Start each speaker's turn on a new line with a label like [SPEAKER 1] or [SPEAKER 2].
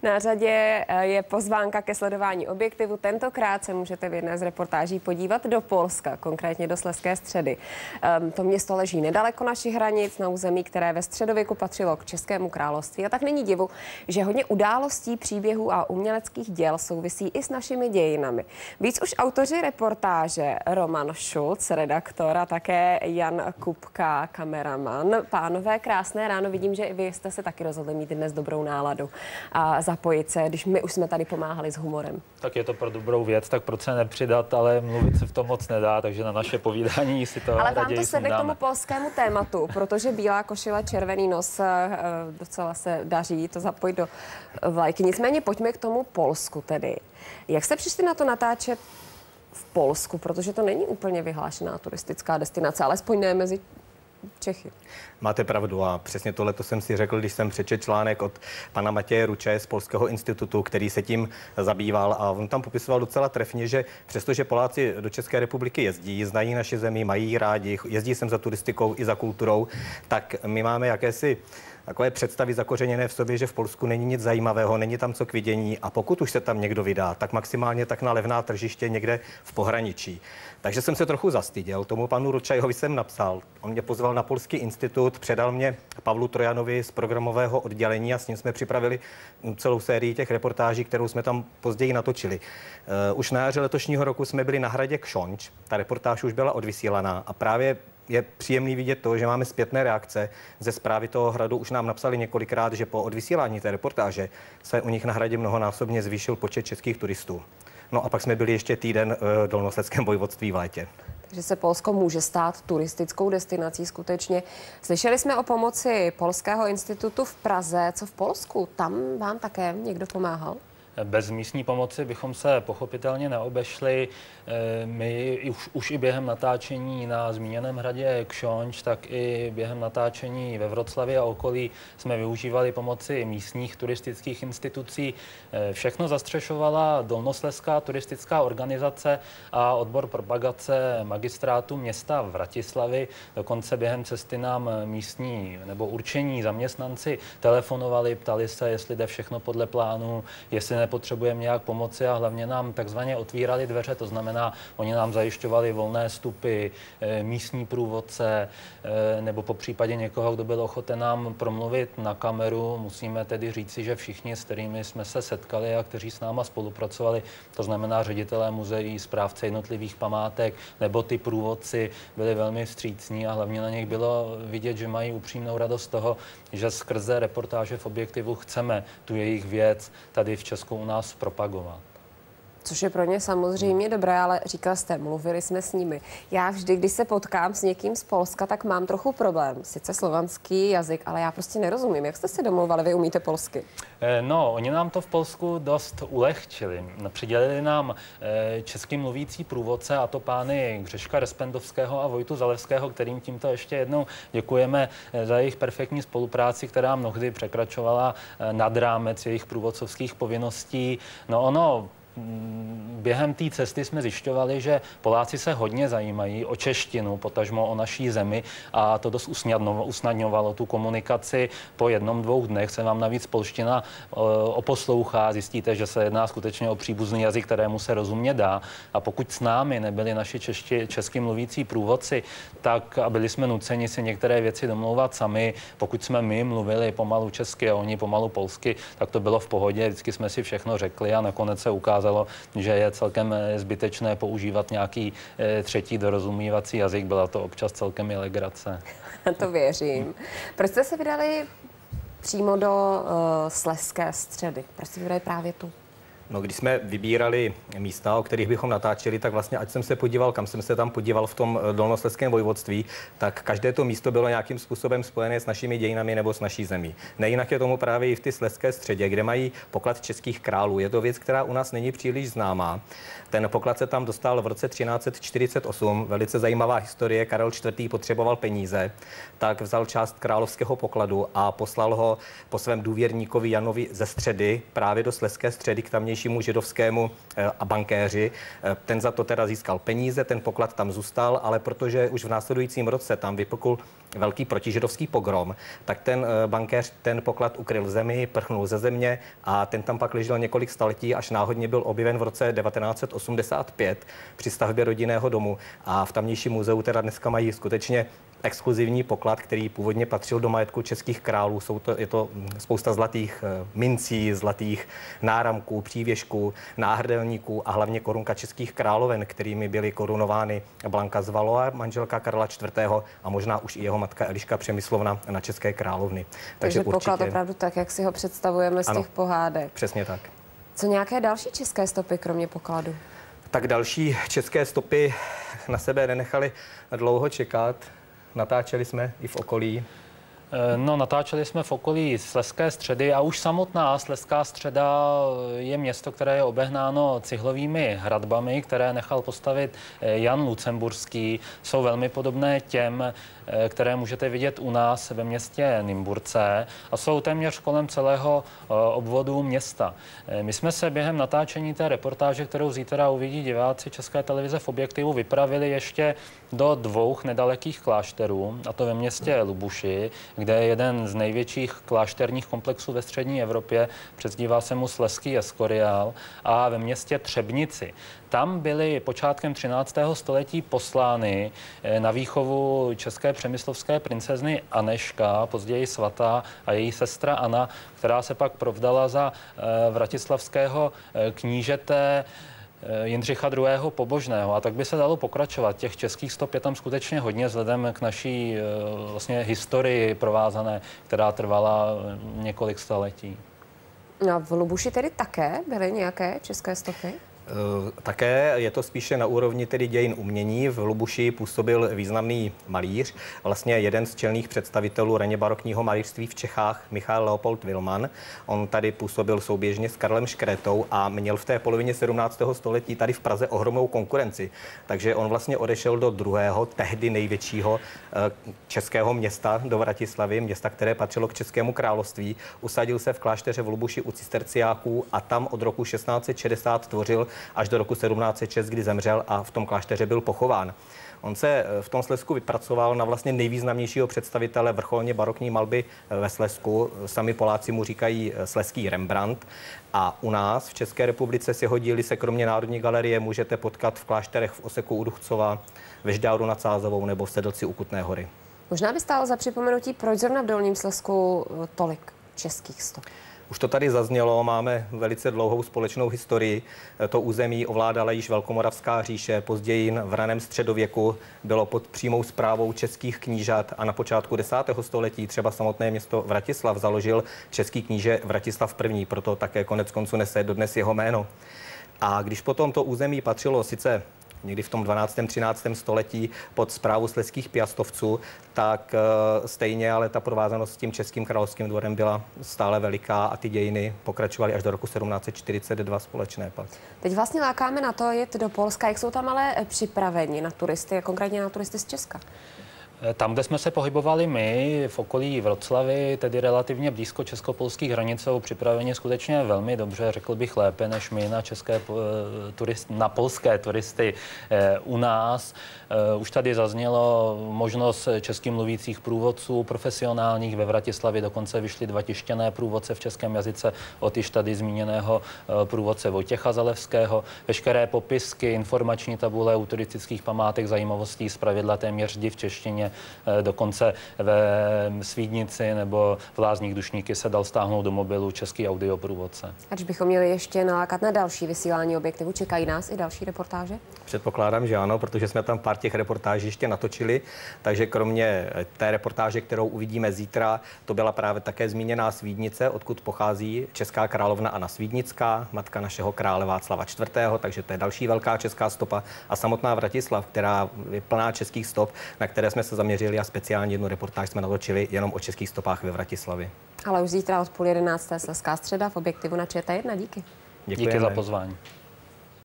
[SPEAKER 1] Na řadě je pozvánka ke sledování objektivu. Tentokrát se můžete v jedné z reportáží podívat do Polska, konkrétně do Slezské Středy. To město leží nedaleko našich hranic, na území, které ve středověku patřilo k Českému království. A tak není divu, že hodně událostí, příběhů a uměleckých děl souvisí i s našimi dějinami. Víc už autoři reportáže Roman Šulc, redaktor, a také Jan Kupka, kameraman. Pánové, krásné ráno. Vidím, že i vy jste se taky rozhodli mít dnes dobrou náladu a zapojit se, když my už jsme tady pomáhali s humorem.
[SPEAKER 2] Tak je to pro dobrou věc, tak proč se nepřidat, ale mluvit se v tom moc nedá, takže na naše povídání si to
[SPEAKER 1] ale
[SPEAKER 2] raději
[SPEAKER 1] vám to sedne k tomu polskému tématu, protože bílá košile, červený nos, docela se daří to zapojit do vlajky. Nicméně pojďme k tomu Polsku tedy. Jak jste přišli na to natáčet v Polsku, protože to není úplně vyhlášená turistická destinace, alespoň ne mezi Čechy.
[SPEAKER 3] Máte pravdu a přesně tohleto jsem si řekl, když jsem přečetl článek od pana Matěje Ruče z Polského institutu, který se tím zabýval, a on tam popisoval docela trefně, že přestože Poláci do České republiky jezdí, znají naši zemi, mají ji rádi, jezdí sem za turistikou i za kulturou, tak my máme jakési takové představy zakořeněné v sobě, že v Polsku není nic zajímavého, není tam co k vidění, a pokud už se tam někdo vydá, tak maximálně tak na levná tržiště někde v pohraničí. Takže jsem se trochu zastyděl. Tomu panu Ručajovi jsem napsal. On mě pozval na Polský institut, předal mě Pavlu Trojanovi z programového oddělení a s ním jsme připravili celou sérii těch reportáží, kterou jsme tam později natočili. Už na jaře letošního roku jsme byli na hradě Kšonč. Ta reportáž už byla odvysílaná a právě je příjemný vidět to, že máme zpětné reakce ze správy toho hradu. Už nám napsali několikrát, že po odvysílání té reportáže se u nich na hradě mnohonásobně zvýšil počet českých turistů. No a pak jsme byli ještě týden v Dolnoslezském vojvodství v létě.
[SPEAKER 1] Takže se Polsko může stát turistickou destinací skutečně. Slyšeli jsme o pomoci Polského institutu v Praze. Co v Polsku? Tam vám také někdo pomáhal?
[SPEAKER 2] Bez místní pomoci bychom se pochopitelně neobešli. My už i během natáčení na zmíněném hradě Kšonč, tak i během natáčení ve Vroclavě a okolí jsme využívali pomoci místních turistických institucí. Všechno zastřešovala Dolnoslezská turistická organizace a odbor propagace magistrátu města Vratislavy. Dokonce během cesty nám místní nebo určení zaměstnanci telefonovali, ptali se, jestli jde všechno podle plánu, jestli nepotřebujeme nějak pomoci, a hlavně nám takzvaně otvírali dveře, to znamená, oni nám zajišťovali volné vstupy, místní průvodce nebo po případě někoho, kdo byl ochoten nám promluvit na kameru. Musíme tedy říci, že všichni, s kterými jsme se setkali a kteří s náma spolupracovali, to znamená ředitelé muzeí, správce jednotlivých památek nebo ty průvodci, byli velmi vstřícní a hlavně na nich bylo vidět, že mají upřímnou radost toho, že skrze reportáže v objektivu chceme tu jejich věc tady v Česku u nás propagovat.
[SPEAKER 1] Což je pro ně samozřejmě dobré, ale říkal jste, mluvili jsme s nimi. Já vždy, když se potkám s někým z Polska, tak mám trochu problém. Sice slovanský jazyk, ale já prostě nerozumím. Jak jste se domlouvali? Vy umíte polsky?
[SPEAKER 2] No, oni nám to v Polsku dost ulehčili. Přidělili nám česky mluvící průvodce, a to pány Gřeška Respendovského a Vojtu Zalevského, kterým tímto ještě jednou děkujeme za jejich perfektní spolupráci, která mnohdy překračovala nad rámec jejich průvodcovských povinností. No během té cesty jsme zjišťovali, že Poláci se hodně zajímají o češtinu, potažmo o naší zemi, a to dost usnadňovalo tu komunikaci. Po jednom, 2 dnech se vám navíc polština oposlouchá, zjistíte, že se jedná skutečně o příbuzný jazyk, kterému se rozumět dá. A pokud s námi nebyli naši česky mluvící průvodci, tak a byli jsme nuceni si některé věci domlouvat sami. Pokud jsme my mluvili pomalu česky a oni pomalu polsky, tak to bylo v pohodě, vždycky jsme si všechno řekli a nakonec se ukázalo, že je celkem zbytečné používat nějaký třetí dorozumívací jazyk. Byla to občas celkem i legrace.
[SPEAKER 1] To věřím. Proč jste se vydali přímo do Slezské Středy? Proč jste vydali právě tu?
[SPEAKER 3] No, když jsme vybírali místa, o kterých bychom natáčeli, tak vlastně, ať jsem se podíval, kam jsem se tam podíval v tom Dolnoslezském vojvodství, tak každé to místo bylo nějakým způsobem spojené s našimi dějinami nebo s naší zemí. Nejinak je tomu právě i v té Slezské Středě, kde mají poklad českých králů. Je to věc, která u nás není příliš známá. Ten poklad se tam dostal v roce 1348. Velice zajímavá historie. Karel IV. Potřeboval peníze, tak vzal část královského pokladu a poslal ho po svém důvěrníkovi Janovi ze Středy právě do Slezské Středy k tamnějším tamnějšímu židovskému a bankéři. Ten za to teda získal peníze, ten poklad tam zůstal, ale protože už v následujícím roce tam vypukl velký protižidovský pogrom, tak ten bankéř ten poklad ukryl v zemi, prchnul ze země a ten tam pak ležel několik staletí, až náhodně byl objeven v roce 1985 při stavbě rodinného domu. A v tamnějším muzeu teda dneska mají skutečně exkluzivní poklad, který původně patřil do majetku českých králů. Je to spousta zlatých mincí, zlatých náramků, přívěšků, náhrdelníků a hlavně korunka českých královen, kterými byly korunovány Blanka z Valois, manželka Karla IV. A možná už i jeho matka Eliška Přemyslovna na české královny.
[SPEAKER 1] Takže poklad opravdu tak, jak si ho představujeme z těch pohádek.
[SPEAKER 3] Přesně tak.
[SPEAKER 1] Co nějaké další české stopy, kromě pokladu?
[SPEAKER 3] Tak další české stopy na sebe nenechali dlouho čekat. Natáčeli jsme i v okolí.
[SPEAKER 2] No, natáčeli jsme v okolí Slezské Středy a už samotná Slezská Středa je město, které je obehnáno cihlovými hradbami, které nechal postavit Jan Lucemburský. Jsou velmi podobné těm, které můžete vidět u nás ve městě Nymburce a jsou téměř kolem celého obvodu města. My jsme se během natáčení té reportáže, kterou zítra uvidí diváci České televize v objektivu, vypravili ještě do 2 nedalekých klášterů, a to ve městě Lubuši, kde je jeden z největších klášterních komplexů ve střední Evropě, přezdívá se mu Slezský Escorial, a ve městě Třebnici. Tam byly počátkem 13. století poslány na výchovu české přemyslovské princezny Aneška, později svatá, a její sestra Anna, která se pak provdala za vratislavského knížete Jindřicha II. Pobožného. A tak by se dalo pokračovat. Těch českých stop je tam skutečně hodně vzhledem k naší vlastně historii provázané, která trvala několik staletí.
[SPEAKER 1] No, v Lubuši tedy také byly nějaké české stopy?
[SPEAKER 3] Také je to spíše na úrovni tedy dějin umění. V Lubuši působil významný malíř, vlastně jeden z čelných představitelů raně barokního malířství v Čechách, Michael Leopold Wilman. On tady působil souběžně s Karlem Škrétou a měl v té polovině 17. století tady v Praze ohromnou konkurenci. Takže on vlastně odešel do druhého, tehdy největšího českého města, do Vratislavy, města, které patřilo k Českému království. Usadil se v klášteře v Lubuši u cisterciáků a tam od roku 1660 tvořil až do roku 1706, kdy zemřel a v tom klášteře byl pochován. On se v tom Slezsku vypracoval na vlastně nejvýznamnějšího představitele vrcholně barokní malby ve Slezsku. Sami Poláci mu říkají slezský Rembrandt. A u nás v České republice si jeho díly se kromě Národní galerie můžete potkat v klášterech v Oseku u Duchcova, ve Žďáru nad Sázovou nebo v Sedlci u Kutné Hory.
[SPEAKER 1] Možná by stálo za připomenutí, proč zrovna v Dolním Slezsku tolik českých stop.
[SPEAKER 3] Už to tady zaznělo, máme velice dlouhou společnou historii. To území ovládala již Velkomoravská říše, později v raném středověku bylo pod přímou správou českých knížat a na počátku 10. století třeba samotné město Vratislav založil český kníže Vratislav I., proto také konec konců nese dodnes jeho jméno. A když potom to území patřilo sice někdy v tom 12. 13. století pod správu slezských piastovců, tak stejně, ale ta provázanost s tím českým královským dvorem byla stále veliká a ty dějiny pokračovaly až do roku 1742 společné pak.
[SPEAKER 1] Teď vlastně lákáme na to jet do Polska. Jak jsou tam ale připraveni na turisty, konkrétně na turisty z Česka?
[SPEAKER 2] Tam, kde jsme se pohybovali my, v okolí Vroclavy, tedy relativně blízko česko-polských hranic, jsou připraveni skutečně velmi dobře, řekl bych lépe než my na polské turisty u nás. Už tady zaznělo možnost česky mluvících průvodců profesionálních. Ve Vratislavě dokonce vyšly 2 tištěné průvodce v českém jazyce od již tady zmíněného průvodce Vojtěcha Zalevského. Veškeré popisky, informační tabule u turistických památek, zajímavostí zpravidla téměř vždy v češtině. Dokonce ve Svídnici nebo v Lázních Dušníky se dal stáhnout do mobilu český audioprůvodce. Ať
[SPEAKER 1] bychom měli ještě nalákat na další vysílání objektivu, čekají nás i další reportáže?
[SPEAKER 3] Předpokládám, že ano, protože jsme tam pár těch reportáží ještě natočili, takže kromě té reportáže, kterou uvidíme zítra, to byla právě také zmíněná Svídnice, odkud pochází česká královna Anna Svídnická, matka našeho krále Václava IV., takže to je další velká česká stopa, a samotná Vratislav, která je plná českých stop, na které jsme se zaměřili, a speciálně jednu reportáž jsme natočili jenom o českých stopách ve Vratislavi.
[SPEAKER 1] Ale už zítra od 10:30 Slezská středa v objektivu na ČT1. Díky.
[SPEAKER 2] Díky za pozvání.